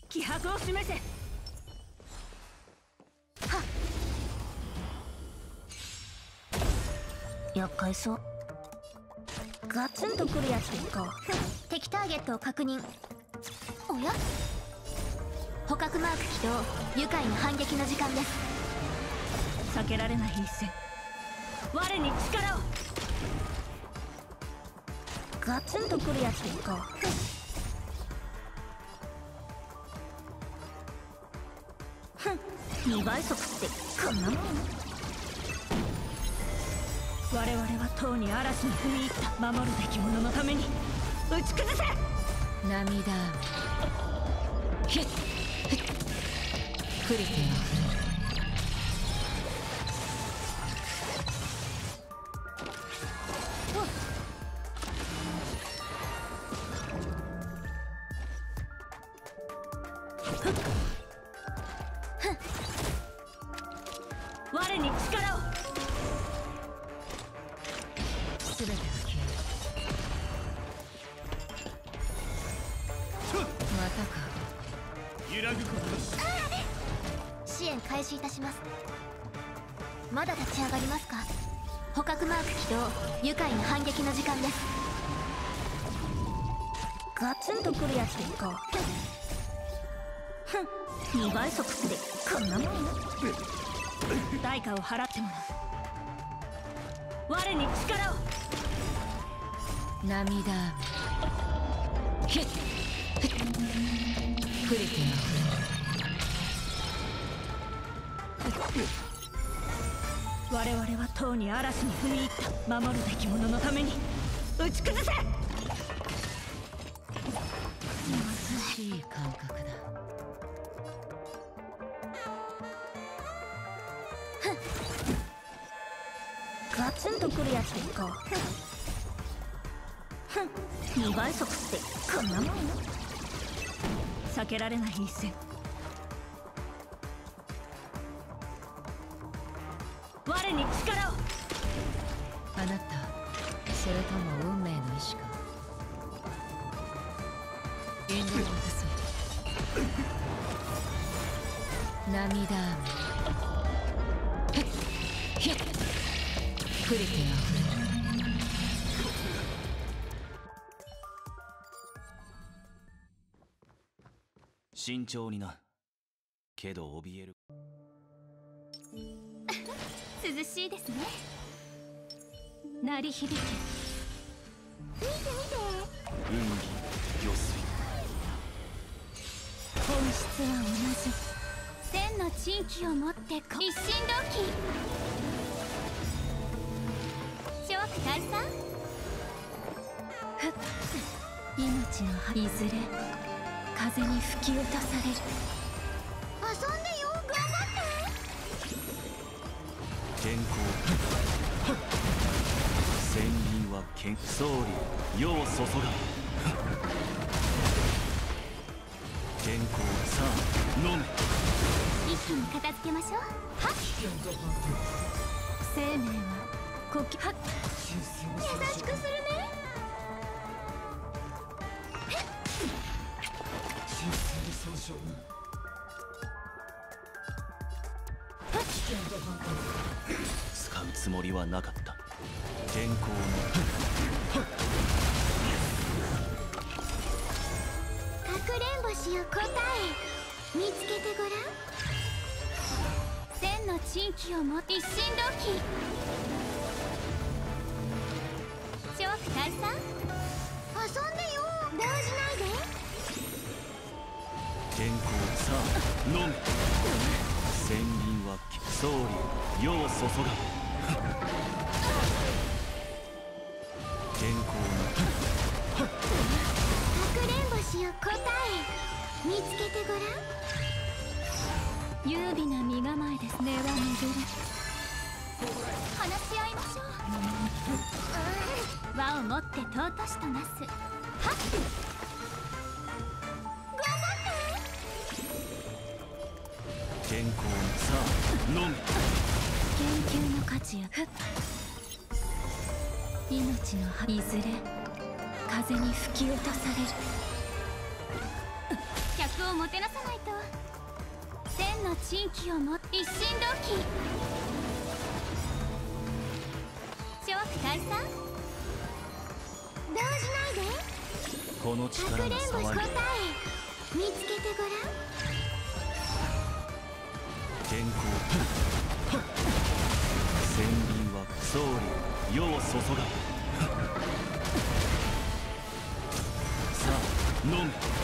気迫を示せ。 はっ、厄介そう。ガツンとくるやつでいこう。敵ターゲットを確認。おや、捕獲マーク起動。愉快な反撃の時間です。 避けられない一戦。我に力を。 ガツンとくるやつでいこう。2倍速ってこんなもん。 我々はとうに嵐に踏み入った。守るべき者のために打ち崩せ。 涙ヒックリティ我に力を。 全てが消える。またか。 揺らぐことなし。 支援開始いたします。まだ立ち上がりますか。捕獲マーク起動。愉快な反撃の時間です。ガツンとくるやつでいこう。2倍速ってこんなもん。 代価を払ってもらう。我に力を。 涙ヒックリティ我々はとうに嵐に踏み入った。守るべき者のために打ち崩せ。 優しい感覚だ。 ガツンとくるやつでいこう。2倍速ってこんなもん。 避けられない一戦。我に力を。 あなた、それとも運命の意志か。引導を渡そう。涙ヒックリティ慎重にな。けど怯える。 涼しいですね。 鳴り響け。 見て見て。 運儀魚水。 本質は同じ。千の珍奇を持って一心同期。諸悪退散。命の葉いずれ風に吹き落とされる。遊んでよ、頑張って。 健康仙人は健総理世を注が。健康さあ飲め。 一気に片付けましょう。はっ、生命は呼吸。はっ、優しくするね。 使うつもりはなかった。健康のかくれんぼしよ答え見つけてごらん。千の珍奇を持って一心同期。諸悪退散。遊んでよ、動じないで。 健康さあ飲め。仙人は総理世を注が。健康のかくれんぼしよ答え見つけてごらん。優美な身構えです。根は巡る。話し合いましょう。輪をもって尊しとなす。はっ、頑張って。 健康さあ飲め。 研究の価値や命の葉いずれ風に吹き落とされる。客ををもてなさないと。千の珍奇をも一心同期。諸悪退散。動じないで。 このか力がくれんぼし答騒いでえ見つけてごらん。 健康千輪は総理世を注がさあ飲む